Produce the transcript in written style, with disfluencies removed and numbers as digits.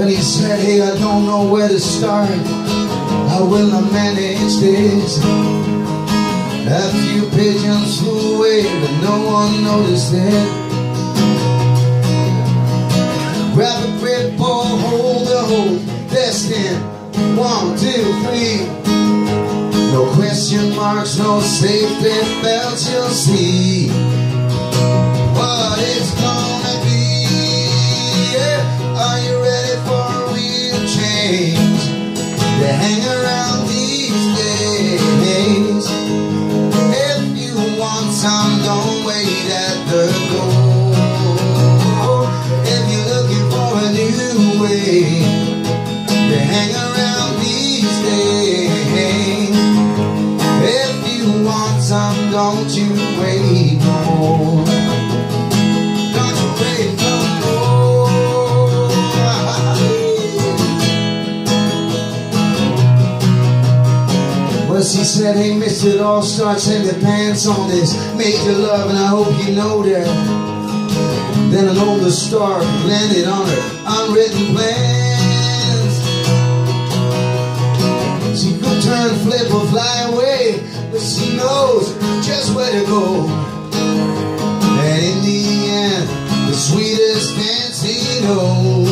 When he said, hey, I don't know where to start, how will I manage this? A few pigeons flew away, but no one noticed it. Grab a grip or hold a hold, destined, 1, 2, 3. No question marks, no safety belts, you'll see what it's gonna be. Yeah. Are you ready for a real change? They hang around these days. If you want some, don't wait at the door. If you're looking for a new way, they hang around these days. If you want some, don't you wait no more. Don't you wait no more. Well, she said, hey, mister, it all starts in the pants on this major love, and I hope you know that. Then an older star landed on her unwritten plans. She could turn, flip, or fly away, but she knows just where to go. And in the end, the sweetest fancy knows.